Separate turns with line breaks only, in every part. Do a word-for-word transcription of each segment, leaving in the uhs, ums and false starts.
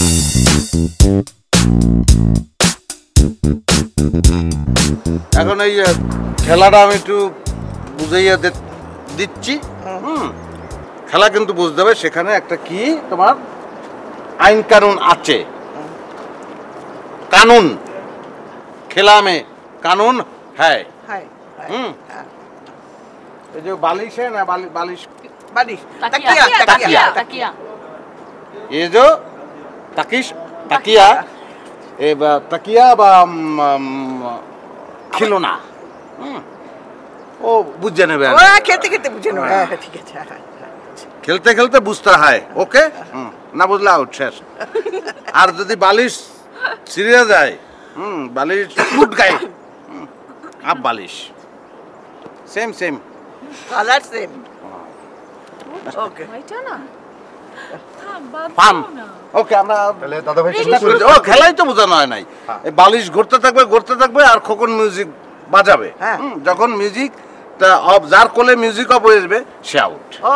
এখন এই খেলাটা আমি একটু বুঝাইয়া দিচ্ছি। হুম, খেলা কিন্তু বুঝতে হবে সেখানে একটা কি তোমার আইন কানুন আছে। কানুন খেলা মে কানুন হ্যায়। হুম, এই যে বালিশ है ना बालिश बालिश
बालिश तकिया तकिया तकिया
ये जो तकिश तकिया ए तकिया বা खिलौना ও বুঝে নেবে।
ও খেলতে খেলতে বুঝে নেবে। হ্যাঁ ঠিক আছে।
খেলতে খেলতে বুঝতে হয়। ওকে, না বুঝলে আউট শেষ। আর যদি বালিশ ছিঁড়ে যায়, হুম বালিশ ফুট গায়ে আপ বালিশ same same
colour same. Okay
এটা না
পান। ওকে আমরা
তাহলে দাদা ভাই
ও খেলাই তো বোঝানো হয় নাই। এই বালিশ ঘুরতে থাকবে ঘুরতে থাকবে আর কখন মিউজিক বাজাবে, যখন মিউজিক অফ যার কোলে মিউজিক অফ হয়ে যাবে সে আউট।
ও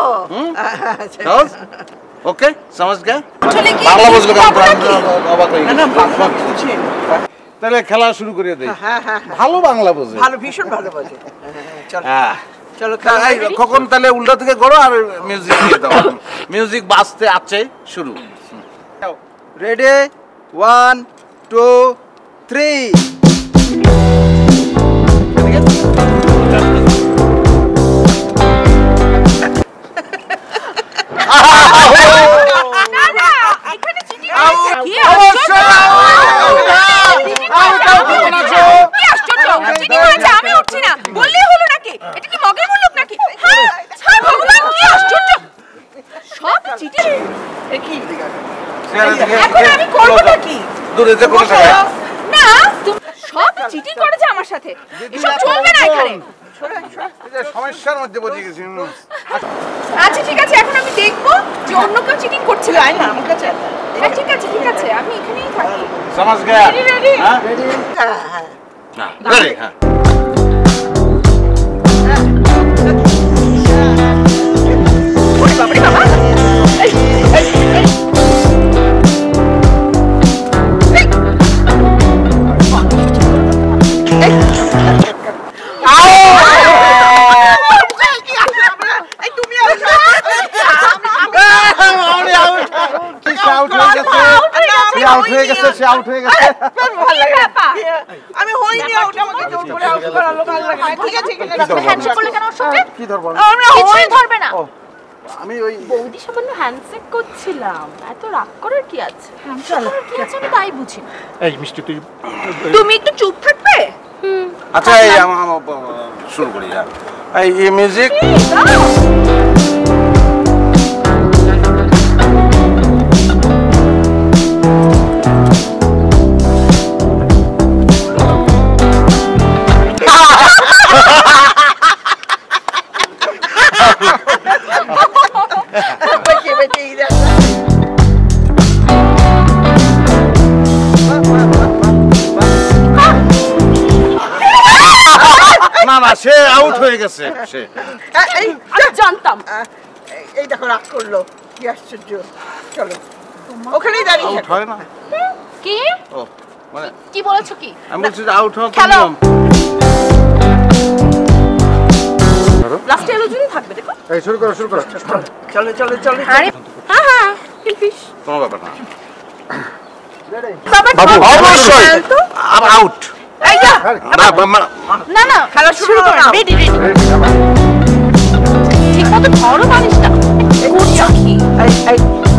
ওকে समझ गया?
বাংলা বুঝলো
না না বাংলা বুঝি। তাহলে খেলা শুরু করে দেই।
হ্যাঁ হ্যাঁ
ভালো বাংলা বোঝে।
ভালো ভীষণ ভালো বোঝে। চলো চলো
কখন তাহলে উল্টা থেকে করো আর মিউজিক দিয়ে দাও। মিউজিক বাজতে আছে, শুরু।
Ready one two three.
সমস্যার মধ্যে পড়ে গেছি।
আচ্ছা ঠিক আছে, এখন আমি দেখবো যে অন্য কেউ চিটিং করছে না। আমার কাছে ঠিক আছে ঠিক আছে, আমি এখানেই থাকি।
समझ गया?
রেডি রেডি
হ্যাঁ
রেডি। হ্যাঁ হ্যাঁ
না রেডি। হ্যাঁ
ওরে বাবা রে বাবা, এই এই এই
আমি হইনি আউট, আমাকে জোর করে আউট করালো। ভালো লাগে। ঠিক আছে ঠিক আছে।
হ্যান্ডশেক করলে কেন ওর সঙ্গে?
কি ধরবো?
আমরা কিছুই ধরবে না।
আমি ওই
বৌদি সামান্য হ্যান্ডশেক করছিলাম, এত রাগ করার কি আছে? হ্যান্ডশেক করার কি আছে আমি তাই বুঝি না।
এই মিষ্টি তুই
তুমি একটু চুপ থাকবে? হুম
আচ্ছা এই শুরু করি। এই মিউজিক না না সে আউট হয়ে গেছে। সে
এই
আমি জানতাম।
এই দেখো রাগ করলো, কি আশ্চর্য। চলো ওখানেই দাঁড়িয়ে
আউট হয় না।
কি
ও মানে
কি বলেছো কি?
আমি বলছি যে আউট হওয়া
খেলো।
নিয়ম।
লাস্টে এলো যদি থাকবে দেখো।
এই শুরু করো শুরু করো।
চলো চলো চলো।
আরে হ্যাঁ হ্যাঁ কিলফিশ
কোনো ব্যাপার না।
বাবা
অবশ্যই আবার আউট।
এই যা
না
না না
খেলা শুরু করো।
রেডি রেডি ঠিক মতো ধরো বালিশটা। করছো কি?
এই এই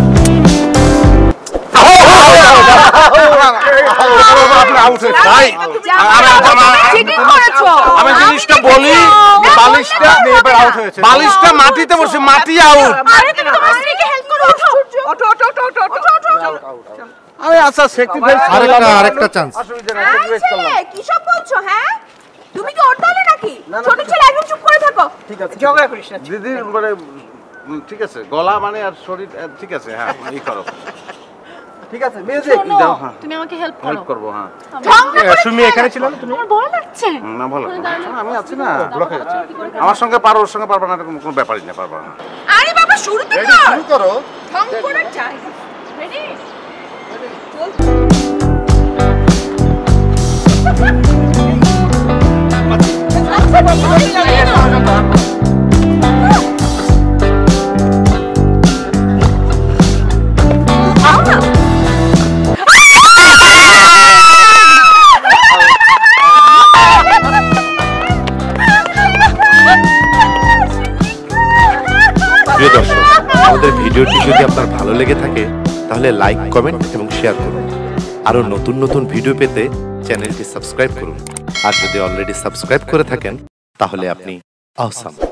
আমি জিনিসটা বলি, বালিশটা বালিশটা মাটিতে বসে, মাটি আউট। আমি আচ্ছা সেক্রিফাইস
আরেকটা আরেকটা চান্স।
কি সব বলছো? হ্যাঁ তুমি কি ওর দলে নাকি? ছোট ছেলে একদম চুপ করে থাকো।
ঠিক আছে ঝগড়া করিস না
দিদি। মানে ঠিক আছে, গলা মানে আর শরীর ঠিক আছে। হ্যাঁ এই করো।
ঠিক আছে মিউজিক
দাও। হ্যাঁ
তুমি আমাকে হেল্প করো।
হেল্প করবো। হ্যাঁ
সুমি এখানে ছিল না তুমি?
আমার ভয় লাগছে।
না ভালো, আমি আছি না। আমার সঙ্গে পারো, ওর সঙ্গে পারবা না, কোনো ব্যাপারই না, পারবা না।
আরে বাবা শুরু তো
রেডি
কর।
শুরু করো।
ঢং করে যাই। রেডি
প্রিয় দর্শক, আমাদের ভিডিওটি যদি আপনার ভালো লেগে থাকে তাহলে লাইক, কমেন্ট এবং শেয়ার করুন। আরো নতুন নতুন ভিডিও পেতে চ্যানেলটি সাবস্ক্রাইব করুন। আর যদি অলরেডি সাবস্ক্রাইব করে থাকেন তাহলে আপনি অসাম।